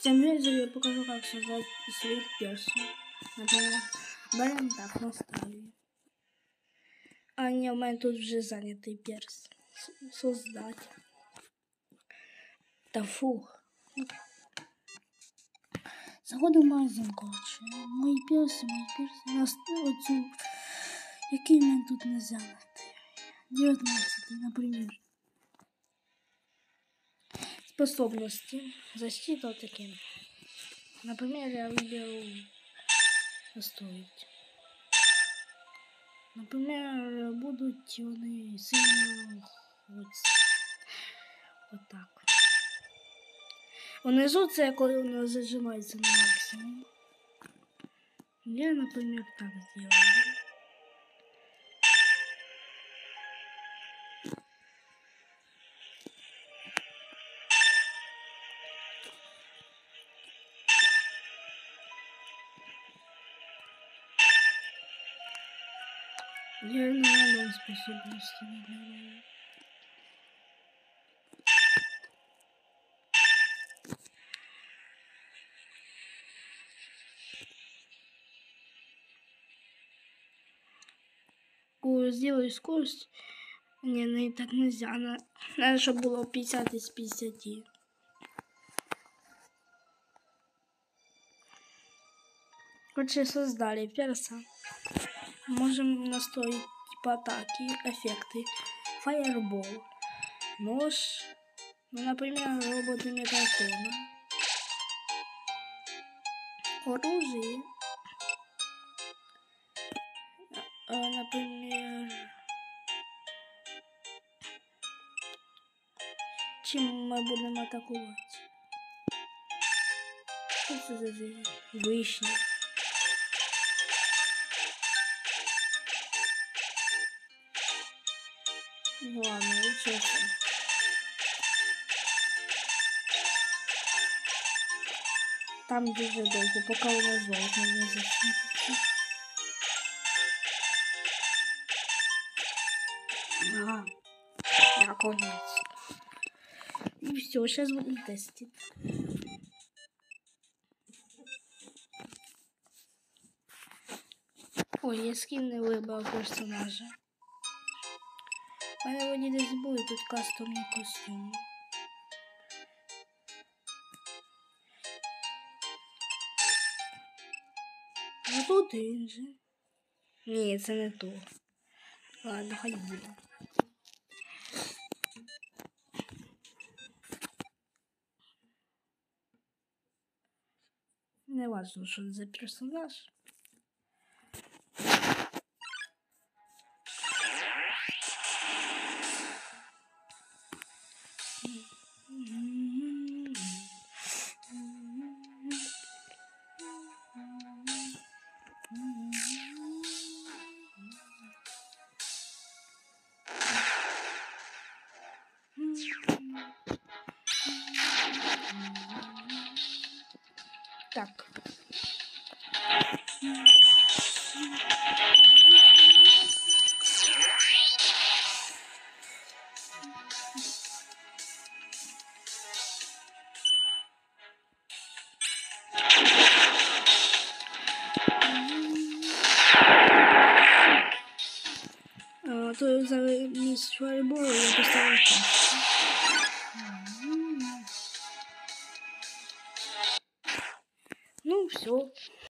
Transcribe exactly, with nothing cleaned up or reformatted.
тем видео я покажу, как создать своих персов. Например, берем так, наставим. А ні, у мене тут вже зайнятий перс. Создать. Та фух. Заходимо в магазин, коротше. Мої перси, мої перси. Нас оцю. Який в мене тут не зайнятий? дев'ятнадцятий, наприклад. Способности. Защита вот таким. Например, я выберу настроить. Например, будут они сильно вот, вот так. Внизу це коли воно зажимається на максимум. Я, например, так сделаю. Я на одной способности выбираю. О, сделаю скорость. Не, ну и так нельзя. Надо, надо чтобы было пятьдесят из пятидесяти. Короче, создали перса. Можем настроить типа атаки, эффекты. Фаербол. Нож. Ну, например, роботы мегатона. Оружие. А, например... Чим ми будемо атакувати? Що це за вишня? Ну ладно, чесно. Там дуже довго, поки воно золото не засвітиться. Ага, наконец. И все, сейчас будем тестить. Ой, я скин не вибрав персонажа. У мене вони десь були тут кастомні костюми. Ну тут він же. Ні, це не то. Ладно, хай буде. Не важно, що це за персонаж. Так. А, то замість фаербола я поставила так. Ну, все.